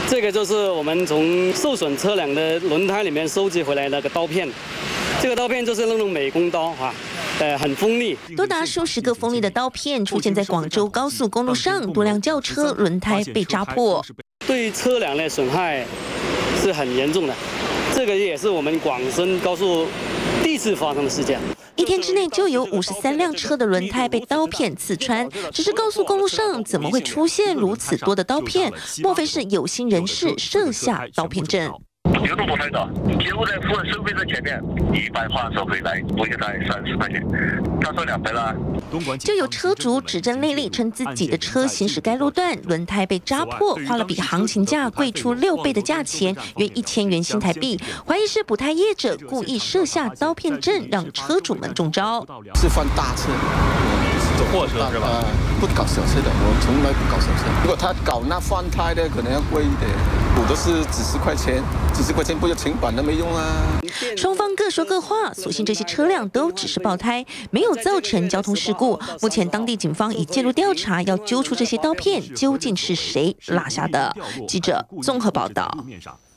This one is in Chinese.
这个就是我们从受损车辆的轮胎里面收集回来那个刀片，这个刀片就是那种美工刀啊。 很锋利， 多达数十个锋利的刀片出现在广州高速公路上，多辆轿车轮胎被扎破， 对车辆的损害是很严重的。这个也是我们广深高速第一次发生的事件。 一天之内就有53辆车的轮胎被刀片刺穿，只是高速公路上怎么会出现如此多的刀片？莫非是有心人士设下刀片阵？ 有动作拍照，结果在服务收费站前面100块收回来，我给他30块钱，他说200了。 就有车主指证内力称自己的车行驶该路段轮胎被扎破，花了比行情价贵出6倍的价钱，约1000元新台币，怀疑是补胎业者故意设下刀片阵，让车主们中招。 是翻大车。 货车是吧？ 不搞小车的，我从来不搞小车。如果他搞那翻胎的，可能要贵一点，补都是几十块钱，几十块钱不要停板都没用啊。 双方各说各话，所幸这些车辆都只是爆胎，没有造成交通事故。目前当地警方已介入调查，要揪出这些刀片究竟是谁落下的。记者综合报道。